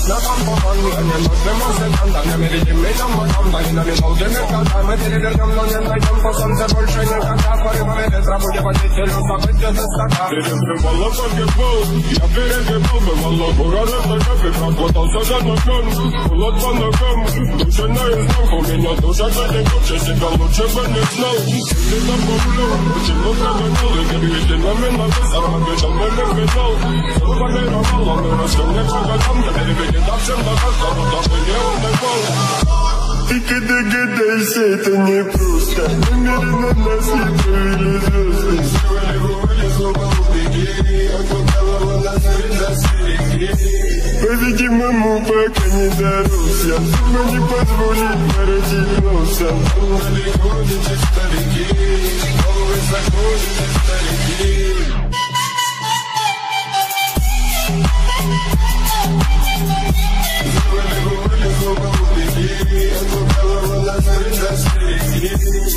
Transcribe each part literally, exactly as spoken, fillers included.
на тампон. Мы не нужны музыкантам, не видим меня мадам. И нами долгими годами мы перевернем, но не найдем по солнцу больше никогда. Порывами ветра будем водителю события до стака. Перебивала погибал, я перегибал, бывало бураны в ногах. И прокутался за ногам, холод по ногам. Душа наизнанку, меня душа залегучая. Себя лучше бы не знал. Ты там погулял, почему прогонял? И переведи на меня высоко, бежал бы не бежал. Сформировал, он и растем не по годам. Я переведи на всем доказ, но даже не унывал. Ты когда гадайся, это не просто. Намеренно нас не провели звезды. Сделали вылезло по убеги, окутала нас видно стереги. По-видимому, пока не дорос, я сама не позволит воротить носом. Далеко идите старики, головы заходите старики. Сделали вылезло по убеги, окутала нас видно стереги.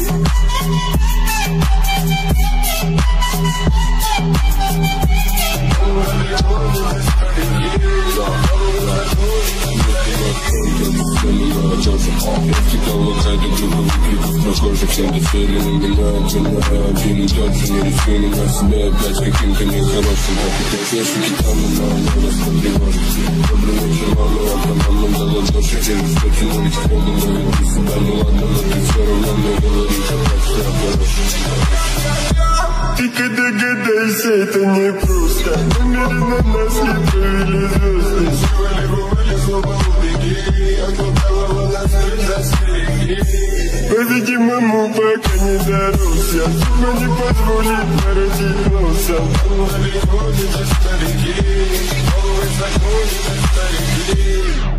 Похоже, всем доцели на меня один на один и тот же. Не рискую на себя опять каким-то нехорошим. Как и те гитаны, но она растревожит. Добрый вечер, мама, я по мамам на ладоши. Через сто тянулись к Богу, но веди себя, ну ладно, но ты все равно мне говоришь, а как все хорошо. Ты когда гадайся, это не просто. Намеренно нас не провели звезды. Сделали вылезло по убеги, окутала нас видно стереги. По-видимому, пока не дорос, я сама не позволит воротить носом. Далеко идите старики, головы заходите старики.